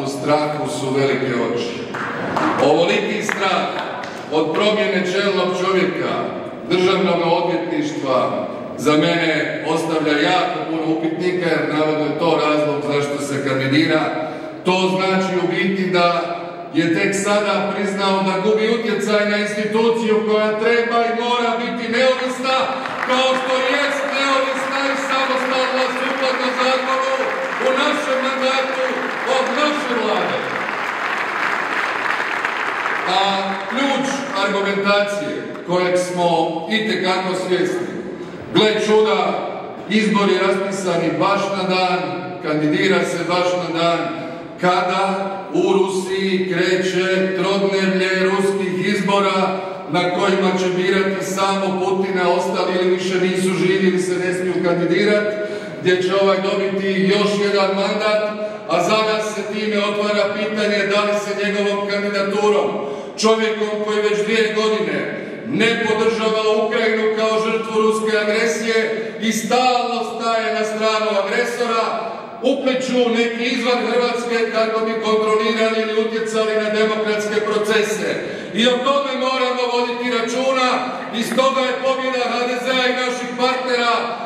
strahu su velike oči. Ovoliki strah od promjene čelnog čovjeka, državnog odvjetništva, za mene ostavlja jako puno upitnika, jer navodno je to razlog zašto se kandidira. To znači u biti da je tek sada priznao da gubi utjecaj na instituciju koja treba i mora biti neovisna, kao što jest neovisna i samostalna sukladno zakonu u našem mandatu od naše vlade. A ključ argumentacije kojeg smo itekako svjesni, gle čuda, izbori raspisani baš na dan, kandidira se baš na dan kada u Rusiji kreće trodnevlje ruskih izbora na kojima će birati samo Putina, ostali ili više nisu živi ili se ne smiju kandidirati, gdje će ovaj dobiti još jedan mandat, a za nas se time otvara pitanje da li se njegovom kandidaturom, čovjekom koji već 2 godine ne podržava Ukrajinu kao žrtvu ruske agresije i stalno staje na stranu agresora, upliću neki izvan Hrvatske kako bi kontrolirali ili utjecali na demokratske procese. I o tome moramo voditi računa i stoga je pobjeda HDZ-a i naših partnera